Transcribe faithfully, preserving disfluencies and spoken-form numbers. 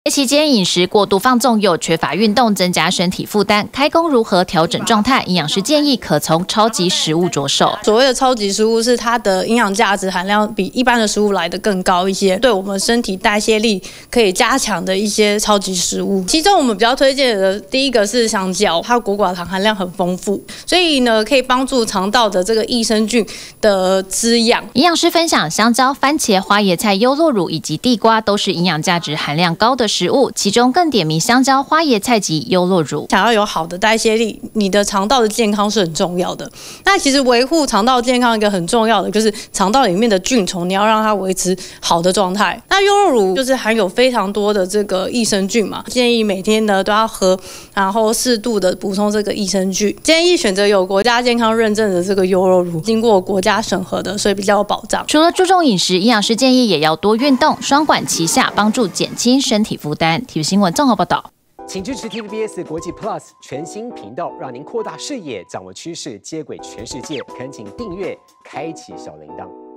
在期间饮食过度放纵又缺乏运动，增加身体负担，开工如何调整状态？营养师建议可从超级食物着手。 所谓的超级食物是它的营养价值含量比一般的食物来得更高一些，对我们身体代谢力可以加强的一些超级食物。其中我们比较推荐的第一个是香蕉，它果寡糖含量很丰富，所以呢可以帮助肠道的这个益生菌的滋养。 营养师分享，香蕉、番茄、花椰菜、优酪乳以及地瓜都是营养价值含量高的食物，其中更点名香蕉、花椰菜及优酪乳。 想要有好的代谢力，你的肠道的健康是很重要的。那其实维护肠道健康一个很重要的就是肠道里面的菌虫，你要让它维持好的状态。那优酪乳就是含有非常多的这个益生菌嘛，建议每天呢都要喝，然后适度的补充这个益生菌。建议选择有国家健康认证的这个优酪乳，经过国家审核的，所以比较有保障。 除了注重饮食，营养师建议也要多运动，双管齐下，帮助减轻身体负担。体育新闻综合报道。 请支持 T V B S 国际 Plus 全新频道，让您扩大视野，掌握趋势，接轨全世界。恳请订阅，开启小铃铛。